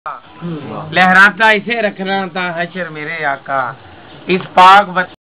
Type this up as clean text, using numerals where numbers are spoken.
लहराता इसे रखना था हशर मेरे आका। इस पाक